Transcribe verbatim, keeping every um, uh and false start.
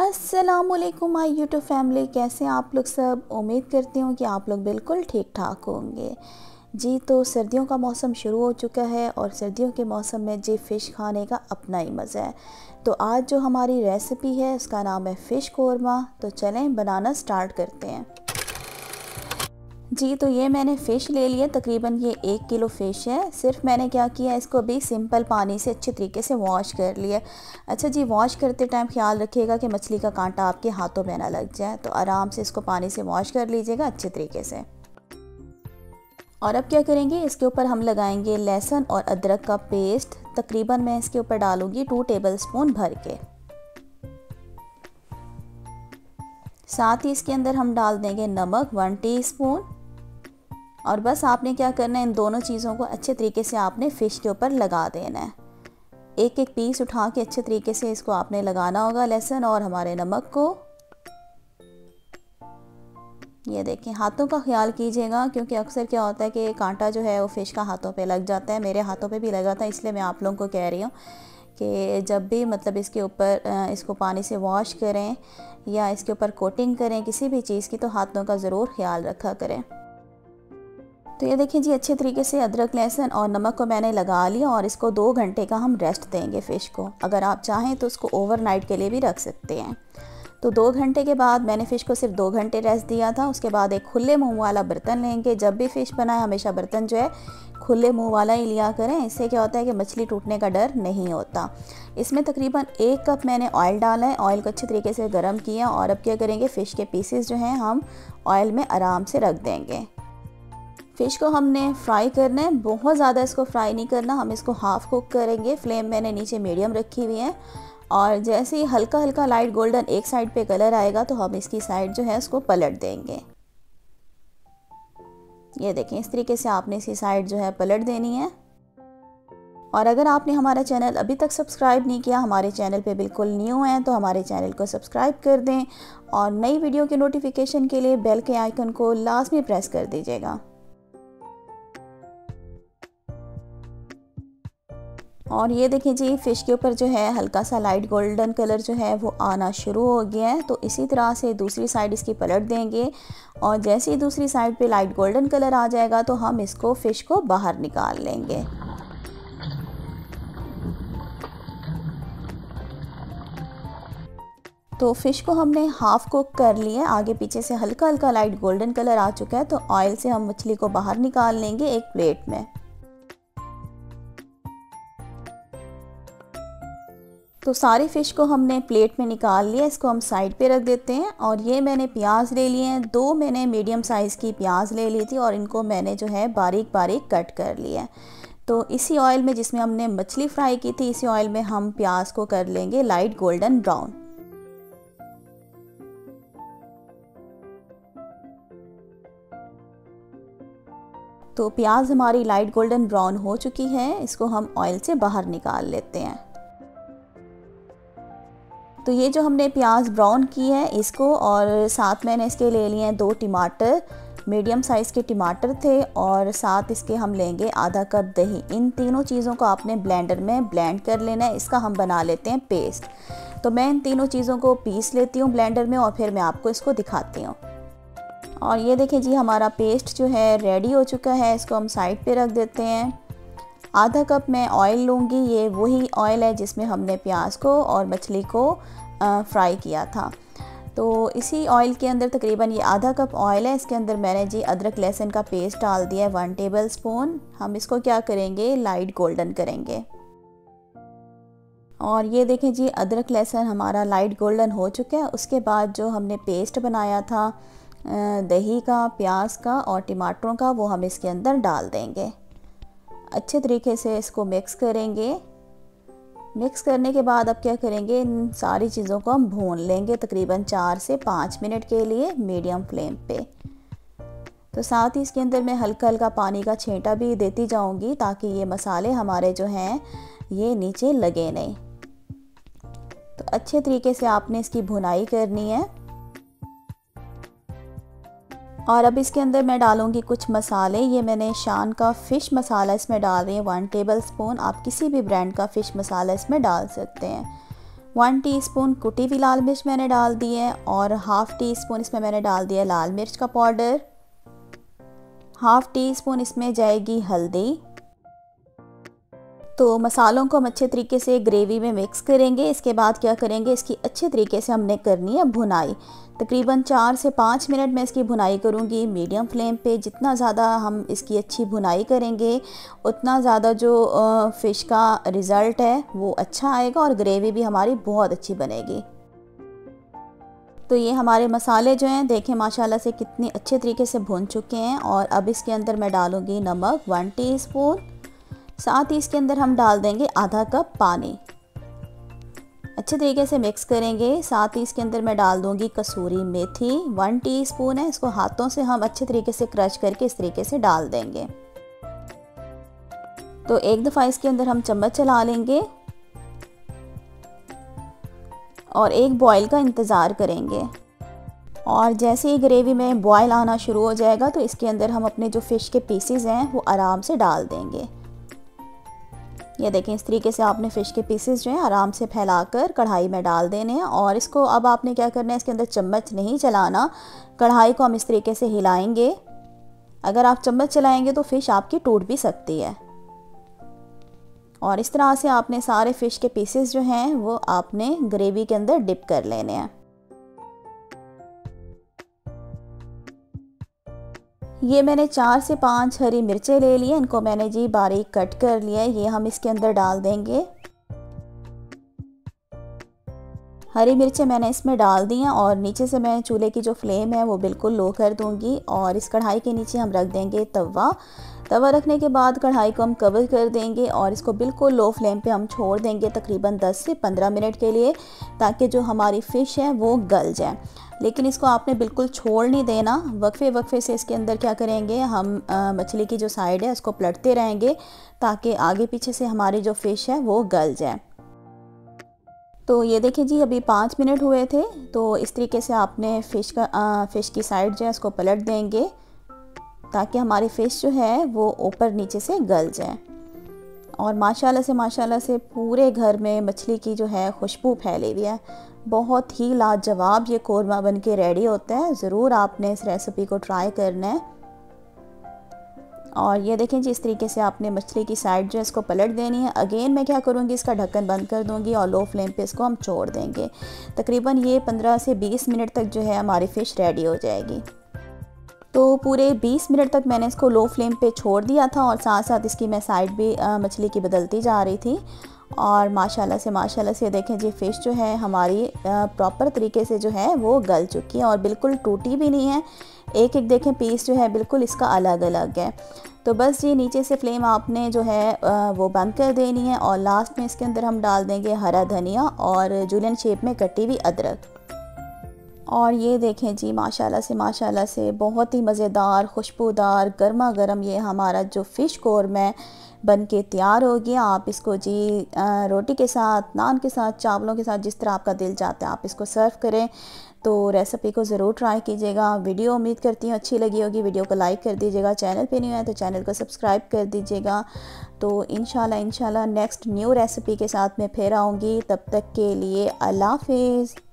अस्सलामुअलैकुम my YouTube family, कैसे हैं आप लोग सब। उम्मीद करती हूँ कि आप लोग बिल्कुल ठीक ठाक होंगे जी। तो सर्दियों का मौसम शुरू हो चुका है और सर्दियों के मौसम में जी फ़िश खाने का अपना ही मज़ा है। तो आज जो हमारी रेसिपी है उसका नाम है फ़िश कौरमा। तो चलें बनाना स्टार्ट करते हैं जी। तो ये मैंने फ़िश ले लिया, तकरीबन ये एक किलो फ़िश है। सिर्फ मैंने क्या किया, इसको भी सिंपल पानी से अच्छे तरीके से वॉश कर लिया। अच्छा जी, वॉश करते टाइम ख्याल रखिएगा कि मछली का कांटा आपके हाथों में ना लग जाए। तो आराम से इसको पानी से वॉश कर लीजिएगा अच्छे तरीके से। और अब क्या करेंगे, इसके ऊपर हम लगाएंगे लहसुन और अदरक का पेस्ट। तकरीबन मैं इसके ऊपर डालूंगी टू टेबल स्पून भर के। साथ ही इसके अंदर हम डाल देंगे नमक वन टीस्पून। और बस आपने क्या करना है, इन दोनों चीज़ों को अच्छे तरीके से आपने फ़िश के ऊपर लगा देना है। एक एक पीस उठा के अच्छे तरीके से इसको आपने लगाना होगा, लहसुन और हमारे नमक को। ये देखें, हाथों का ख्याल कीजिएगा क्योंकि अक्सर क्या होता है कि कांटा जो है वो फ़िश का हाथों पे लग जाता है। मेरे हाथों पे भी लगा था, इसलिए मैं आप लोगों को कह रही हूँ कि जब भी मतलब इसके ऊपर इसको पानी से वॉश करें या इसके ऊपर कोटिंग करें किसी भी चीज़ की, तो हाथों का ज़रूर ख्याल रखा करें। तो ये देखिए जी, अच्छे तरीके से अदरक लहसुन और नमक को मैंने लगा लिया और इसको दो घंटे का हम रेस्ट देंगे फ़िश को। अगर आप चाहें तो उसको ओवरनाइट के लिए भी रख सकते हैं। तो दो घंटे के बाद मैंने फ़िश को सिर्फ दो घंटे रेस्ट दिया था। उसके बाद एक खुले मुंह वाला बर्तन लेंगे। जब भी फ़िश बनाए हमेशा बर्तन जो है खुले मुंह वाला ही लिया करें। इससे क्या होता है कि मछली टूटने का डर नहीं होता। इसमें तकरीबन एक कप मैंने ऑयल डाला है। ऑयल को अच्छे तरीके से गर्म किया और अब क्या करेंगे, फ़िश के पीसेस जो हैं हम ऑयल में आराम से रख देंगे। फ़िश को हमने फ्राई करना है, बहुत ज़्यादा इसको फ्राई नहीं करना, हम इसको हाफ़ कुक करेंगे। फ्लेम मैंने नीचे मीडियम रखी हुई है और जैसे ही हल्का हल्का लाइट गोल्डन एक साइड पे कलर आएगा तो हम इसकी साइड जो है उसको पलट देंगे। ये देखें, इस तरीके से आपने इसकी साइड जो है पलट देनी है। और अगर आपने हमारा चैनल अभी तक सब्सक्राइब नहीं किया, हमारे चैनल पे बिल्कुल न्यू हैं, तो हमारे चैनल को सब्सक्राइब कर दें और नई वीडियो के नोटिफिकेशन के लिए बेल के आइकन को लाजमी प्रेस कर दीजिएगा। और ये देखें जी, फ़िश के ऊपर जो है हल्का सा लाइट गोल्डन कलर जो है वो आना शुरू हो गया है। तो इसी तरह से दूसरी साइड इसकी पलट देंगे और जैसे ही दूसरी साइड पे लाइट गोल्डन कलर आ जाएगा तो हम इसको फ़िश को बाहर निकाल लेंगे। तो फ़िश को हमने हाफ़ कुक कर लिया है। आगे पीछे से हल्का हल्का लाइट गोल्डन कलर आ चुका है। तो ऑयल से हम मछली को बाहर निकाल लेंगे एक प्लेट में। तो सारी फ़िश को हमने प्लेट में निकाल लिया, इसको हम साइड पे रख देते हैं। और ये मैंने प्याज ले लिए हैं, दो मैंने मीडियम साइज़ की प्याज ले ली थी और इनको मैंने जो है बारीक बारीक कट कर लिया है। तो इसी ऑयल में जिसमें हमने मछली फ्राई की थी, इसी ऑयल में हम प्याज को कर लेंगे लाइट गोल्डन ब्राउन। तो प्याज हमारी लाइट गोल्डन ब्राउन हो चुकी है, इसको हम ऑयल से बाहर निकाल लेते हैं। तो ये जो हमने प्याज ब्राउन की है इसको, और साथ मैंने इसके ले लिए हैं दो टमाटर, मीडियम साइज़ के टमाटर थे, और साथ इसके हम लेंगे आधा कप दही। इन तीनों चीज़ों को आपने ब्लेंडर में ब्लेंड कर लेना है। इसका हम बना लेते हैं पेस्ट। तो मैं इन तीनों चीज़ों को पीस लेती हूँ ब्लेंडर में और फिर मैं आपको इसको दिखाती हूँ। और ये देखें जी, हमारा पेस्ट जो है रेडी हो चुका है। इसको हम साइड पे रख देते हैं। आधा कप मैं ऑयल लूँगी, ये वही ऑयल है जिसमें हमने प्याज को और मछली को फ्राई किया था। तो इसी ऑयल के अंदर तकरीबन ये आधा कप ऑयल है, इसके अंदर मैंने जी अदरक लहसुन का पेस्ट डाल दिया है वन टेबल स्पून। हम इसको क्या करेंगे, लाइट गोल्डन करेंगे। और ये देखें जी, अदरक लहसुन हमारा लाइट गोल्डन हो चुका है। उसके बाद जो हमने पेस्ट बनाया था दही का, प्याज का और टमाटरों का, वो हम इसके अंदर डाल देंगे। अच्छे तरीके से इसको मिक्स करेंगे। मिक्स करने के बाद अब क्या करेंगे, इन सारी चीज़ों को हम भून लेंगे तकरीबन चार से पाँच मिनट के लिए मीडियम फ्लेम पे। तो साथ ही इसके अंदर मैं हल्का हल्का पानी का छींटा भी देती जाऊंगी ताकि ये मसाले हमारे जो हैं ये नीचे लगे नहीं। तो अच्छे तरीके से आपने इसकी भुनाई करनी है। और अब इसके अंदर मैं डालूंगी कुछ मसाले। ये मैंने शान का फ़िश मसाला इसमें डाल रही हूँ वन टेबल स्पून। आप किसी भी ब्रांड का फ़िश मसाला इसमें डाल सकते हैं। वन टीस्पून कुटी हुई लाल मिर्च मैंने डाल दी है और हाफ़ टी स्पून इसमें मैंने डाल दिया लाल मिर्च का पाउडर। हाफ़ टी स्पून इसमें जाएगी हल्दी। तो मसालों को हम अच्छे तरीके से ग्रेवी में मिक्स करेंगे। इसके बाद क्या करेंगे, इसकी अच्छे तरीके से हमने करनी है भुनाई। तकरीबन चार से पाँच मिनट में इसकी भुनाई करूँगी मीडियम फ्लेम पे। जितना ज़्यादा हम इसकी अच्छी भुनाई करेंगे उतना ज़्यादा जो फ़िश का रिज़ल्ट है वो अच्छा आएगा और ग्रेवी भी हमारी बहुत अच्छी बनेगी। तो ये हमारे मसाले जो हैं देखें माशाल्लाह से कितनी अच्छे तरीके से भुन चुके हैं। और अब इसके अंदर मैं डालूँगी नमक वन टीस्पून, साथ ही इसके अंदर हम डाल देंगे आधा कप पानी। अच्छे तरीके से मिक्स करेंगे। साथ ही इसके अंदर मैं डाल दूंगी कसूरी मेथी, वन टीस्पून है। इसको हाथों से हम अच्छे तरीके से क्रश करके इस तरीके से डाल देंगे। तो एक दफ़ा इसके अंदर हम चम्मच चला लेंगे और एक बॉयल का इंतज़ार करेंगे। और जैसे ही ग्रेवी में बॉयल आना शुरू हो जाएगा तो इसके अंदर हम अपने जो फ़िश के पीसेस हैं वो आराम से डाल देंगे। ये देखें इस तरीके से आपने फ़िश के पीसेस जो हैं आराम से फैलाकर कढ़ाई में डाल देने हैं। और इसको अब आपने क्या करना है, इसके अंदर चम्मच नहीं चलाना, कढ़ाई को हम इस तरीके से हिलाएंगे। अगर आप चम्मच चलाएंगे तो फ़िश आपकी टूट भी सकती है। और इस तरह से आपने सारे फ़िश के पीसेस जो हैं वो आपने ग्रेवी के अंदर डिप कर लेने हैं। ये मैंने चार से पाँच हरी मिर्चें ले ली हैं, इनको मैंने जी बारीक कट कर लिया है। ये हम इसके अंदर डाल देंगे। हरी मिर्चें मैंने इसमें डाल दी हैं और नीचे से मैं चूल्हे की जो फ्लेम है वो बिल्कुल लो कर दूंगी। और इस कढ़ाई के नीचे हम रख देंगे तवा। तवा रखने के बाद कढ़ाई को हम कवर कर देंगे और इसको बिल्कुल लो फ्लेम पे हम छोड़ देंगे तकरीबन दस से पंद्रह मिनट के लिए, ताकि जो हमारी फ़िश है वो गल जाए। लेकिन इसको आपने बिल्कुल छोड़ नहीं देना, वक्फे वक्फे से इसके अंदर क्या करेंगे, हम मछली की जो साइड है उसको पलटते रहेंगे ताकि आगे पीछे से हमारी जो फ़िश है वो गल जाए। तो ये देखिए जी अभी पाँच मिनट हुए थे। तो इस तरीके से आपने फ़िश का आ, फ़िश की साइड जो है उसको पलट देंगे ताकि हमारी फ़िश जो है वो ऊपर नीचे से गल जाए। और माशाल्लाह से माशाल्लाह से पूरे घर में मछली की जो है खुशबू फैली हुई है। बहुत ही लाजवाब ये कोरमा बन के रेडी होता है। ज़रूर आपने इस रेसिपी को ट्राई करना है। और ये देखें जी इस तरीके से आपने मछली की साइड जो है इसको पलट देनी है। अगेन मैं क्या करूँगी, इसका ढक्कन बंद कर दूँगी और लो फ्लेम पे इसको हम छोड़ देंगे। तकरीबन ये पंद्रह से बीस मिनट तक जो है हमारी फ़िश रेडी हो जाएगी। तो पूरे बीस मिनट तक मैंने इसको लो फ्लेम पे छोड़ दिया था और साथ साथ इसकी मैं साइड भी आ, मछली की बदलती जा रही थी। और माशाल्लाह से माशाल्लाह से देखें जी फ़िश जो है हमारी प्रॉपर तरीके से जो है वो गल चुकी है और बिल्कुल टूटी भी नहीं है। एक एक देखें पीस जो है बिल्कुल इसका अलग अलग है। तो बस ये नीचे से फ्लेम आपने जो है वो बंद कर देनी है। और लास्ट में इसके अंदर हम डाल देंगे हरा धनिया और जूलियन शेप में कटी हुई अदरक। और ये देखें जी माशाल्लाह से माशाल्लाह से बहुत ही मज़ेदार खुशबूदार गर्मा गर्म ये हमारा जो फ़िश कोरमा है बन के तैयार हो गया। आप इसको जी रोटी के साथ, नान के साथ, चावलों के साथ, जिस तरह आपका दिल चाहता है आप इसको सर्व करें। तो रेसिपी को ज़रूर ट्राई कीजिएगा। वीडियो उम्मीद करती हूँ अच्छी लगी होगी। वीडियो को लाइक कर दीजिएगा। चैनल पे नहीं आए तो चैनल को सब्सक्राइब कर दीजिएगा। तो इंशाल्लाह इंशाल्लाह नेक्स्ट न्यू रेसिपी के साथ मैं फिर आऊँगी। तब तक के लिए अल्लाह हाफ़िज़।